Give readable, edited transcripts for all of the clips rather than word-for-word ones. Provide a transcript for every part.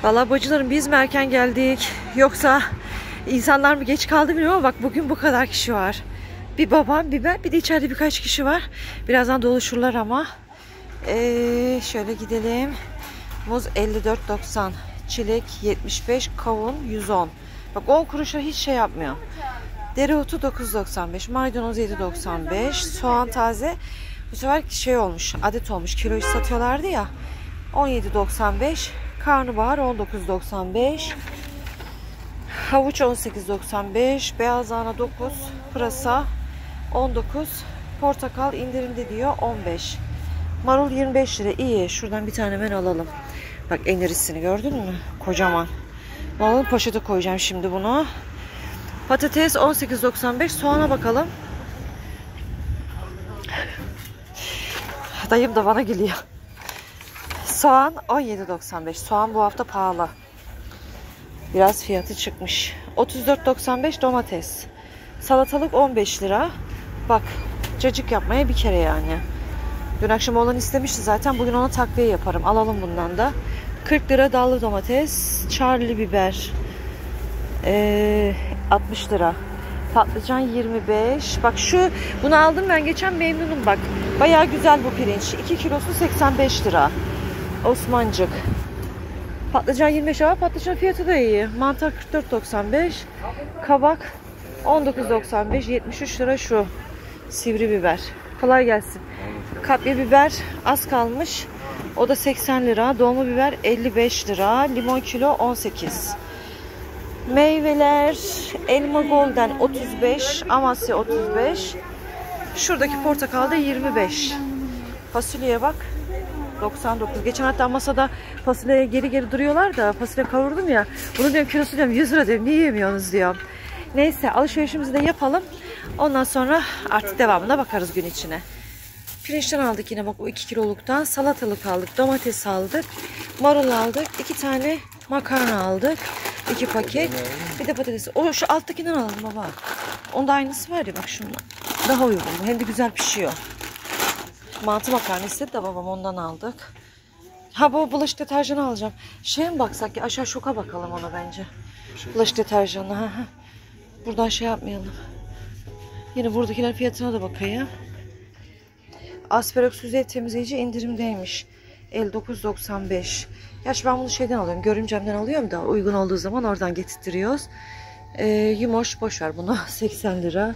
Vallahi bacılarım, biz mi erken geldik yoksa insanlar mı geç kaldı bilmiyorum ama bak bugün bu kadar kişi var. Bir babam, bir ben, bir de içeride birkaç kişi var. Birazdan doluşurlar ama. Şöyle gidelim. Muz 54.90, çilek 75, kavun 110. Bak 10 kuruşa hiç şey yapmıyor. Dereotu 9.95, maydanoz 7.95, soğan taze. Bu sefer şey olmuş, adet olmuş, kiloyu satıyorlardı ya. 17.95, karnabahar 19.95, havuç 18.95, beyaz lahana 9, pırasa 19, portakal indirimde diyor 15. Marul 25 lira, iyi. Şuradan bir tane ben alalım. Bak en irisini gördün mü? Kocaman. Alalım, poşete koyacağım şimdi bunu. Patates 18.95, soğana bakalım. Dayım da bana geliyor. Soğan 17.95. Soğan bu hafta pahalı. Biraz fiyatı çıkmış. 34.95 domates. Salatalık 15 lira. Bak cacık yapmaya bir kere yani. Dün akşam olan istemişti zaten. Bugün ona takviye yaparım. Alalım bundan da. 40 lira dallı domates. Charlie biber 60 lira. Patlıcan 25. Bak bunu aldım ben geçen, memnunum bak. Bayağı güzel bu pirinç. 2 kilosu 85 lira. Osmancık. Patlıcan 25 lira. Patlıcan fiyatı da iyi. Mantar 44.95. Kabak 19.95. 73 lira şu sivri biber. Kolay gelsin. Kapya biber az kalmış. O da 80 lira. Dolma biber 55 lira. Limon kilo 18. Meyveler elma golden 35. Amasya 35. Şuradaki portakal da 25. Fasulyeye bak 99. Geçen hatta masada fasulyeye geri duruyorlar da fasulye kavurdum ya. Bunu diyorum kilosu diyorum 100 lira diyorum. Niye yemiyorsunuz diyorum. Neyse alışverişimizi de yapalım. Ondan sonra artık devamına bakarız gün içine. Pirinçten aldık yine bak o 2 kiloluktan. Salatalık aldık. Domates aldık. Marul aldık. 2 tane makarna aldık. 2 paket. Bir de patates. Şu alttakinden alalım baba. Onda aynısı var ya bak şundan. Daha uygun. Hem de güzel pişiyor. Mantı makarna istedi de babam, ondan aldık. Ha baba, bulaşık deterjanı alacağım. Şeye mi baksak ya, aşağı şoka bakalım ona bence. Bulaşık deterjanı. Buradan şey yapmayalım. Yine buradakiler fiyatına da bakayım. Asperox yüzey temizleyici indirimdeymiş. 59.95. Gerçi ben bunu şeyden alıyorum. Görümcemden alıyorum da uygun olduğu zaman oradan getirtiyoruz. Yumoş boşver bunu. 80 lira.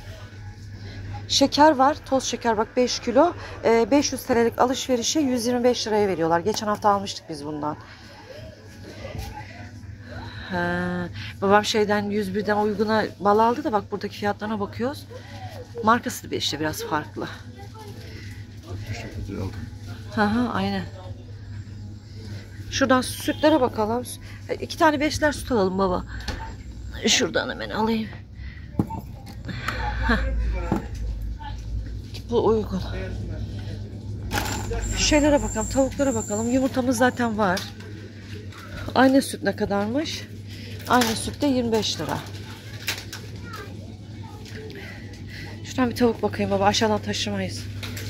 Şeker var. Toz şeker bak 5 kilo. 500 TL'lik alışverişe 125 liraya veriyorlar. Geçen hafta almıştık biz bundan. Babam şeyden 101'den uyguna bal aldı da bak buradaki fiyatlarına bakıyoruz. Markası da işte biraz farklı. Aynen. Şuradan sütlere bakalım. 2 tane 5'ler süt alalım baba. Şuradan hemen alayım. Bu uygun. Şeylere bakalım, tavuklara bakalım. Yumurtamız zaten var. Aynı süt ne kadarmış? Aynı süt de 25 lira. Şuradan bir tavuk bakayım baba. Aşağıdan taşımayız.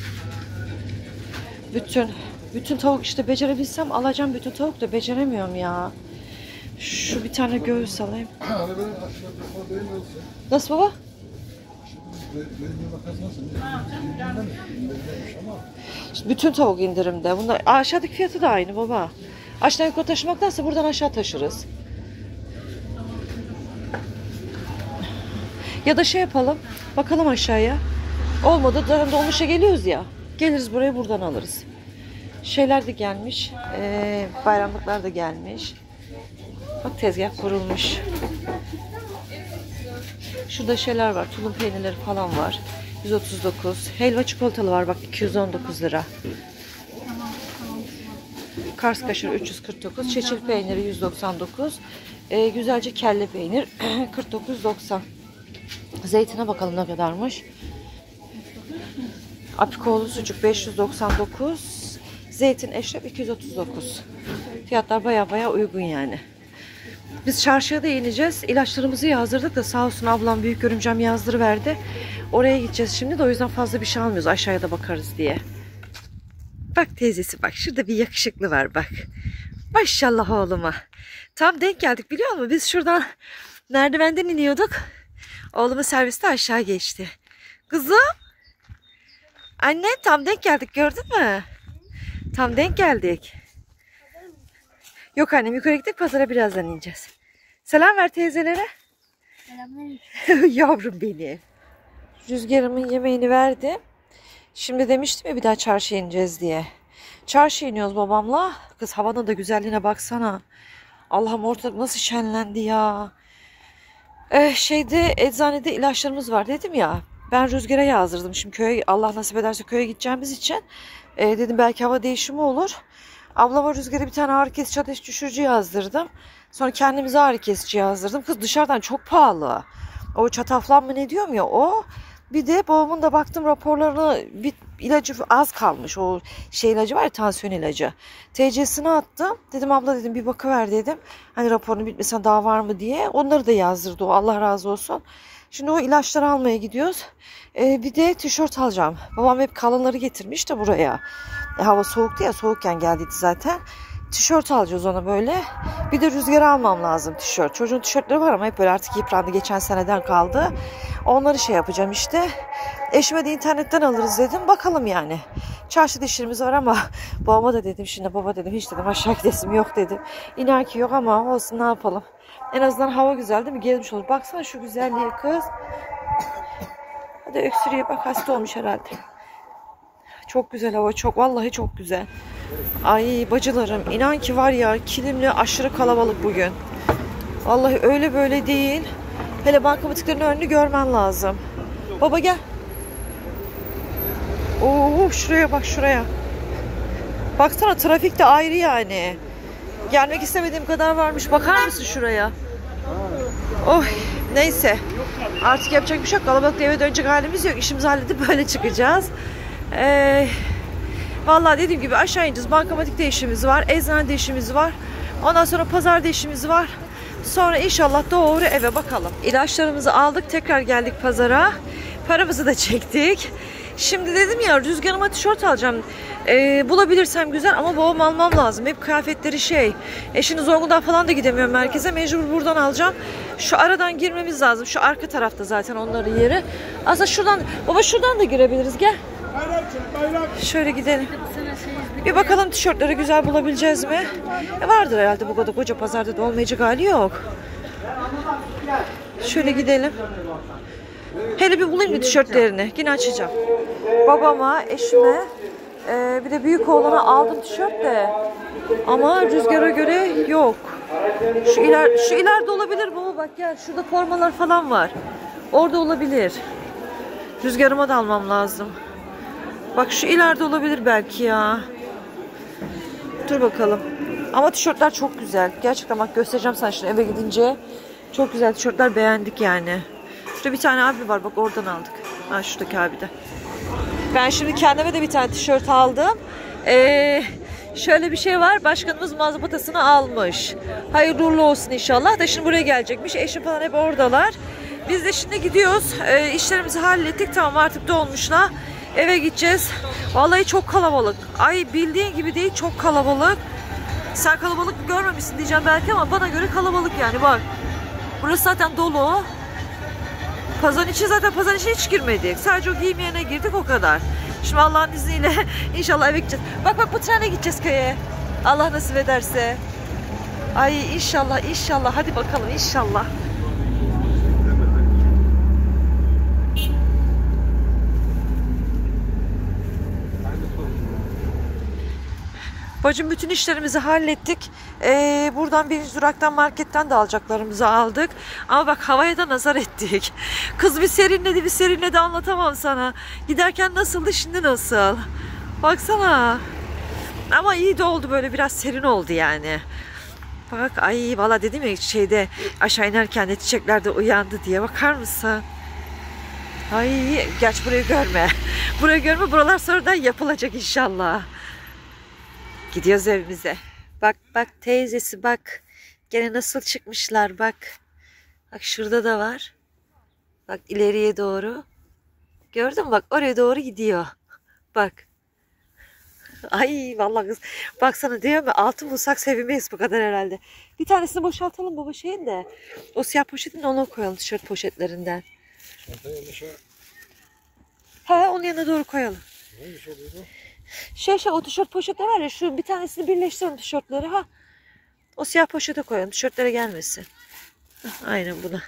Bütün tavuk işte becerebilsem alacağım, bütün tavuk da beceremiyorum ya. Şu bir tane göğüs alayım. Nasıl baba? İşte bütün tavuk indirimde. Bunlar aşağıdaki fiyatı da aynı baba. Aşağı yukarı taşımaktansa buradan aşağı taşırız. Ya da şey yapalım. Bakalım aşağıya. Olmadı da dolmuşa geliyoruz ya. Geliriz buraya, buradan alırız. Şeyler de gelmiş. Bayramlıklar da gelmiş. Bak tezgah kurulmuş. Şurada şeyler var. Tulum peynirleri falan var. 139. Helva çikolatalı var. Bak 219 lira. Kars kaşarı 349. Çeçil peyniri 199. Güzelce kelle peynir 49.90. Zeytine bakalım ne kadarmış. Apikoğlu sucuk 599. Zeytin eşref 239. Fiyatlar baya uygun yani. Biz çarşıya da ineceğiz. İlaçlarımızı yazdırdık da sağ olsun ablam, büyük görümcem yazdırıverdi. Oraya gideceğiz şimdi de, o yüzden fazla bir şey almıyoruz, aşağıya da bakarız diye. Bak teyzesi bak, şurada bir yakışıklı var bak. Maşallah oğluma. Tam denk geldik biliyor musun? Biz şuradan merdivenden iniyorduk. Oğlumun serviste aşağı geçti. Kızım. Anne tam denk geldik gördün mü? Tam denk geldik. Yok annem yukarı gittik pazara birazdan ineceğiz. Selam ver teyzelere. Selamünaleyküm. Yavrum benim. Rüzgarımın yemeğini verdim. Şimdi demiştim ya bir daha çarşıya ineceğiz diye. Çarşıya iniyoruz babamla. Kız havanın da güzelliğine baksana. Allah'ım ortalık nasıl şenlendi ya. Eczanede ilaçlarımız var dedim ya. Ben Rüzgar'a yazdırdım. Şimdi köye Allah nasip ederse köye gideceğimiz için. Dedim belki hava değişimi olur. Ablama Rüzgar'a bir tane ağrı kesici ateş düşürücü yazdırdım. Sonra kendimize ağrı kesici yazdırdım. Kız dışarıdan çok pahalı. O çataflan mı ne diyorum ya o. Bir de babamın da baktım raporlarına bir ilacı az kalmış. O ilacı var ya tansiyon ilacı. TC'sini attım. Dedim abla dedim bir bakıver dedim. Hani raporunu bitmesen daha var mı diye. Onları da yazdırdı o Allah razı olsun. Şimdi o ilaçları almaya gidiyoruz. Bir de tişört alacağım. Babam hep kalınları getirmiş de buraya. Hava soğuktu ya soğukken geldiydi zaten. Tişört alacağız ona böyle. Bir de Rüzgar'a almam lazım tişört. Çocuğun tişörtleri var ama hep böyle artık yıprandı. Geçen seneden kaldı. Onları yapacağım işte. Eşime de internetten alırız dedim. Bakalım yani. Çarşıda işlerimiz var ama babama da dedim şimdi baba dedim hiç dedim aşağı gidesim yok dedim. İnan ki yok ama olsun ne yapalım. En azından hava güzel değil mi? Gezmiş olur. Baksana şu güzelliğe kız. Hadi öksürüyor bak hasta olmuş herhalde. Çok güzel hava çok vallahi çok güzel. Ay bacılarım inan ki var ya Kilimli aşırı kalabalık bugün. Vallahi öyle böyle değil. Hele bankamatiklerin önünü görmen lazım. Baba gel. Oo şuraya bak şuraya. Baksana trafik de ayrı yani. Gelmek istemediğim kadar varmış. Bakar mısın şuraya? Oh neyse. Artık yapacak bir şey yok. Kalabalıkla eve dönecek halimiz yok. İşimizi halledip böyle çıkacağız. Vallahi dediğim gibi aşağı ineceğiz. Bankamatikte işimiz var. Eczanede işimiz var. Ondan sonra pazarda işimiz var. Sonra inşallah doğru eve bakalım. İlaçlarımızı aldık. Tekrar geldik pazara. Paramızı da çektik. Şimdi dedim ya Rüzgar'ıma tişört alacağım. Bulabilirsem güzel ama babam almam lazım. Hep kıyafetleri şimdi Zonguldak falan da gidemiyorum merkeze. Mecbur buradan alacağım. Şu aradan girmemiz lazım. Şu arka tarafta zaten onların yeri. Aslında şuradan, baba şuradan da girebiliriz. Gel. Şöyle gidelim. Bir bakalım tişörtleri güzel bulabileceğiz mi? Vardır herhalde bu kadar koca pazarda da olmayacak hali yok. Şöyle gidelim. Hele bir bulayım mı tişörtlerini? Yine açacağım. Babama, eşime bir de büyük oğlana aldım tişört de. Ama Rüzgar'a göre yok. Şu ileride olabilir baba bak gel. Şurada formalar falan var. Orada olabilir. Rüzgar'ıma da almam lazım. Bak şu ileride olabilir belki ya. Dur bakalım. Ama tişörtler çok güzel. Gerçekten bak göstereceğim sana şimdi eve gidince. Çok güzel tişörtler beğendik yani. Şurada bir tane abi var bak oradan aldık. Ha şuradaki abi de. Ben şimdi kendime de bir tane tişört aldım. Şöyle bir şey var. Başkanımız mazbatasını almış. Hayırlı uğurlu olsun inşallah. Da şimdi buraya gelecekmiş. Eşim falan hep oradalar. Biz de şimdi gidiyoruz. İşlerimizi hallettik. Tamam artık dolmuşlar. Eve gideceğiz. Vallahi çok kalabalık. Ay bildiğin gibi değil çok kalabalık. Sen kalabalık görmemişsin diyeceğim belki ama bana göre kalabalık yani bak. Burası zaten dolu. Pazarın içine hiç girmedik. Sadece o giyim yerine girdik o kadar. Şimdi Allah'ın izniyle inşallah eve gideceğiz. Bak bu trene gideceğiz köye. Allah nasip ederse. Ay inşallah hadi bakalım inşallah. Bacım bütün işlerimizi hallettik. Buradan birinci duraktan marketten de alacaklarımızı aldık. Ama bak havaya da nazar ettik. Kız bir serinledi anlatamam sana. Giderken nasıldı şimdi nasıl? Baksana. Ama iyi de oldu böyle biraz serin oldu yani. Bak ay valla dedim ya aşağı inerken de çiçekler de uyandı diye bakar mısın? Ay geç burayı görme. Burayı görme buralar sonradan yapılacak inşallah. Gidiyoruz evimize. Bak teyzesi bak. Gene nasıl çıkmışlar bak. Bak şurada da var. Bak ileriye doğru. Gördün mü bak oraya doğru gidiyor. Bak. Ay vallahi kız. Baksana diyor mu altın bulsak sevinmeyiz bu kadar herhalde. Bir tanesini boşaltalım baba şeyin de. O siyah poşetin ona koyalım tişört poşetlerinden. He onun yanına doğru koyalım. Neymiş oluyor bu? Şey o tişört poşeti var ya şu bir tanesini birleştirelim tişörtleri ha. O siyah poşete koyalım tişörtlere gelmesin. Hah, aynen buna.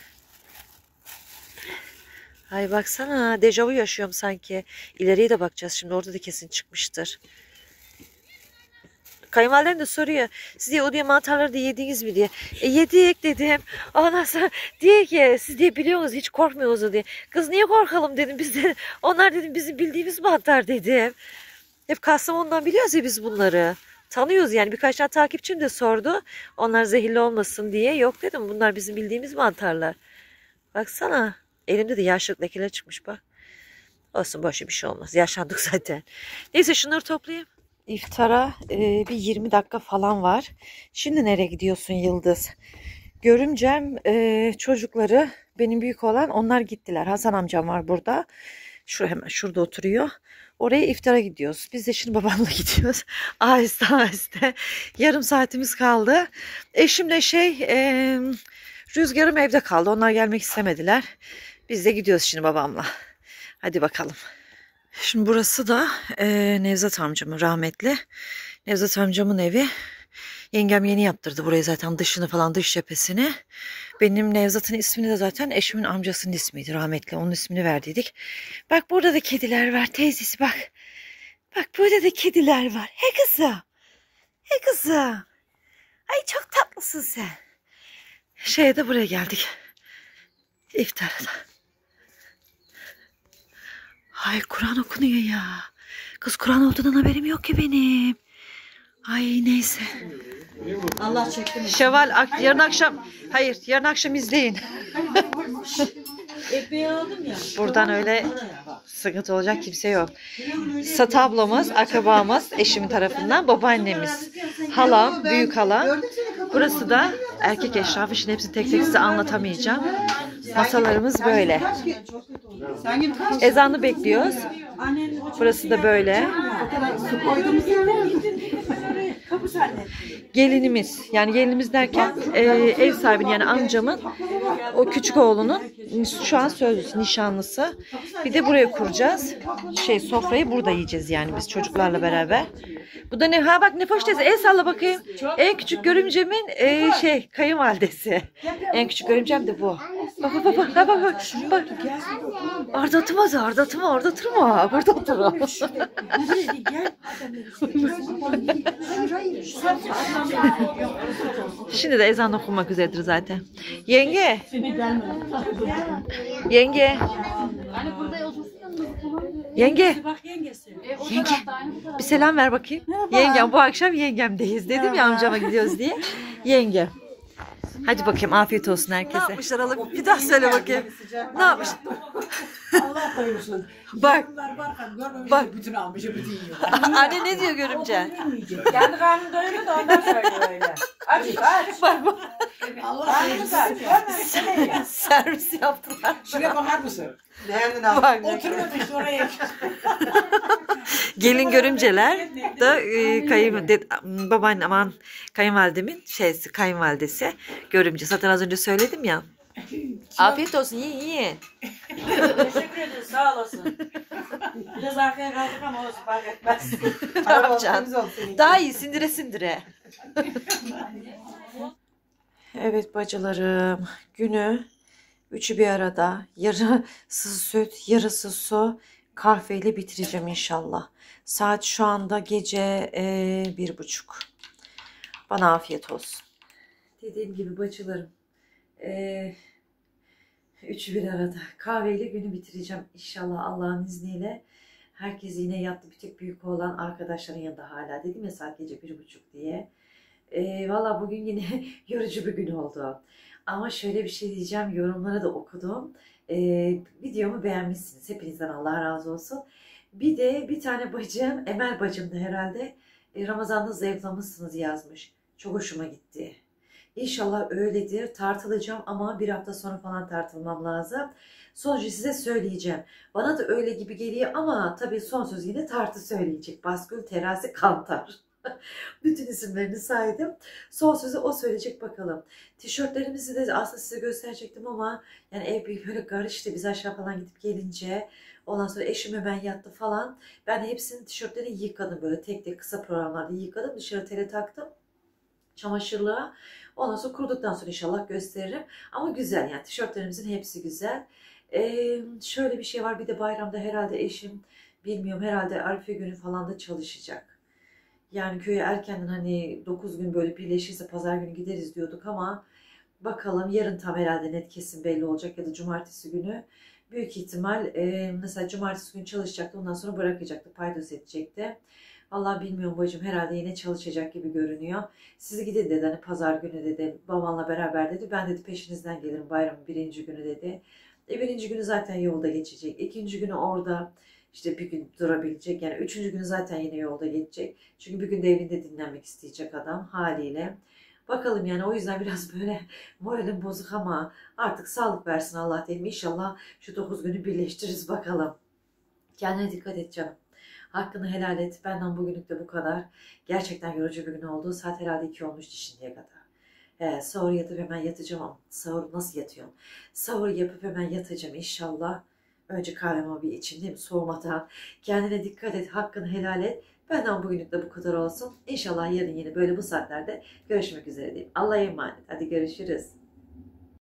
Ay baksana dejavu yaşıyorum sanki. İleriye de bakacağız şimdi orada da kesin çıkmıştır. Kayınvalidem de soruyor. Siz diye o diye mantarları da yediniz mi diye. Yedik dedim. Ondan sonra diye ki siz diye biliyorsunuz hiç korkmuyorsunuz diye. Kız niye korkalım dedim biz de. Onlar dedim bizim bildiğimiz mantar dedim. Hep Kastamonu'dan biliyoruz ya biz bunları. Tanıyoruz yani birkaç tane takipçim de sordu. Onlar zehirli olmasın diye. Yok dedim bunlar bizim bildiğimiz mantarlar. Baksana elimde de yaşlık lekeler çıkmış bak. Olsun boşu bir şey olmaz. Yaşlandık zaten. Neyse şunları toplayayım. İftara bir 20 dakika falan var. Şimdi nereye gidiyorsun Yıldız? Görümcem çocukları benim büyük olan onlar gittiler. Hasan amcam var burada. Şu hemen şurada oturuyor. Oraya iftara gidiyoruz. Biz de şimdi babamla gidiyoruz. Aheste aheste. Yarım saatimiz kaldı. Eşimle Rüzgar'ım evde kaldı. Onlar gelmek istemediler. Biz de gidiyoruz şimdi babamla. Hadi bakalım. Şimdi burası da Nevzat amcamın rahmetli. Nevzat amcamın evi. Yengem yeni yaptırdı burayı zaten dışını falan dış cephesini. Benim Nevzat'ın ismini de zaten eşimin amcasının ismiydi rahmetli. Onun ismini verdiydik. Bak burada da kediler var teyzesi bak. Bak burada da kediler var. He kızım. He kızım. Ay çok tatlısın sen. Şeye de buraya geldik. İftara da. Ay Kur'an okunuyor ya. Kız Kur'an olduğundan haberim yok ki benim. Ay neyse. Allah çekti. Şevval yarın akşam yarın akşam izleyin. Ekmeği aldım ya. Buradan öyle sıkıntı olacak kimse yok. Sat ablamız, akrabamız, eşimin tarafından babaannemiz, halam, büyük halam. Burası da erkek eşrafı. Şimdi hepsini tek tek size anlatamayacağım. Masalarımız böyle. Ezanı bekliyoruz. Burası da böyle. Gelinimiz yani gelinimiz derken ev sahibinin yani amcamın o küçük oğlunun şu an sözlüsü nişanlısı. Bir de buraya kuracağız. Sofrayı burada yiyeceğiz yani biz çocuklarla beraber. Bu da ne? Ha bak Nefoş teyze el salla bakayım. En küçük görümcemin kayınvalidesi. En küçük görümcem de bu. Bak bak bak bak bak. Bak. Ardatmaz ardatma. Burada otur. Şimdi de ezan okunmak üzeredir zaten. Yenge. Yenge. Yenge. Yenge. Bir selam ver bakayım. Yengem bu akşam yengemdeyiz. Dedim ya amcama gidiyoruz diye. Yenge. Hadi bakayım afiyet olsun herkese. Ne yapmışlar alıp bir daha söyle bakayım. Ne yapmış? Allah koyursun. Bak. Bak. Bütün almışı bütün yiyor. Anne ne diyor görümce? Kendi karnını doyurdu da ondan söylüyor öyle. Aç. Bak bak. Allah koyursun. Servis yaptılar. Şuraya bakar mısın? Bak. Oturmamış oraya. Gelin görümceler da babaannem kayınvalidemin kayınvalidesi görümce. Zaten az önce söyledim ya. Afiyet olsun yiyin. Teşekkür ederiz sağ olasın. Biraz arkaya kaldık ama olsun fark etmez. Ne yapacaksın? Daha iyi sindire sindire. Evet bacılarım günü üçü bir arada yarısı süt yarısı su kahveyle bitireceğim inşallah. Saat şu anda gece 1:30. Bana afiyet olsun. Dediğim gibi bacılarım üçü bir arada kahveyle günü bitireceğim inşallah Allah'ın izniyle. Herkes yine yattı bir tek büyük olan arkadaşların yanında hala dedim ya saat gece 1:30 diye. Valla bugün yine yorucu bir gün oldu. Ama şöyle bir şey diyeceğim yorumlara da okudum. Videomu beğenmişsiniz. Hepinizden Allah razı olsun. Bir de bir tane bacım, Emel bacım da herhalde Ramazan'da zayıflamışsınız yazmış. Çok hoşuma gitti. İnşallah öyledir. Tartılacağım ama bir hafta sonra falan tartılmam lazım. Sonucu size söyleyeceğim. Bana da öyle gibi geliyor ama tabii son söz yine tartı söyleyecek. Baskül, terazi, kantar. Bütün isimlerini saydım. Son sözü o söyleyecek bakalım. Tişörtlerimizi de aslında size gösterecektim ama yani ev bir böyle karıştı. Biz aşağı falan gidip gelince ondan sonra eşim hemen yattı falan. Ben hepsinin tişörtlerini yıkadım böyle tek tek kısa programlarda yıkadım. Dışarı tele taktım. Çamaşırlığa. Ondan sonra kuruduktan sonra inşallah gösteririm. Ama güzel yani tişörtlerimizin hepsi güzel. Şöyle bir şey var, bir de bayramda herhalde eşim bilmiyorum herhalde Arife günü falan da çalışacak. Yani köye erkenden hani 9 gün böyle birleşirse pazar günü gideriz diyorduk ama bakalım yarın tam herhalde net kesin belli olacak ya da cumartesi günü. Büyük ihtimal mesela cumartesi günü çalışacaktı, ondan sonra bırakacaktı, paydos edecekti. Vallahi bilmiyorum bacım, herhalde yine çalışacak gibi görünüyor. Siz gidin dedi hani pazar günü dedi, babanla beraber dedi. Ben dedi peşinizden gelirim bayramın birinci günü dedi. Birinci günü zaten yolda geçecek. İkinci günü orada işte bir gün durabilecek. Yani üçüncü günü zaten yine yolda geçecek. Çünkü bir gün de evinde dinlenmek isteyecek adam haliyle. Bakalım yani, o yüzden biraz böyle moralim bozuk ama artık sağlık versin Allah diyelim. İnşallah şu 9 günü birleştiririz bakalım. Kendine dikkat et canım. Hakkını helal et. Benden bugünlük de bu kadar. Gerçekten yorucu bir gün oldu. Saat herhalde 2 olmuştu şimdiye kadar. Sahur yatıp hemen yatacağım ama sahur nasıl yatıyorum? Sahur yapıp hemen yatacağım inşallah. Önce kahvemi bir içeyim değil mi? Soğumadan. Kendine dikkat et. Hakkını helal et. Benden bugünlük de bu kadar olsun. İnşallah yarın yine böyle bu saatlerde görüşmek üzere diyeyim. Allah'a emanet. Hadi görüşürüz.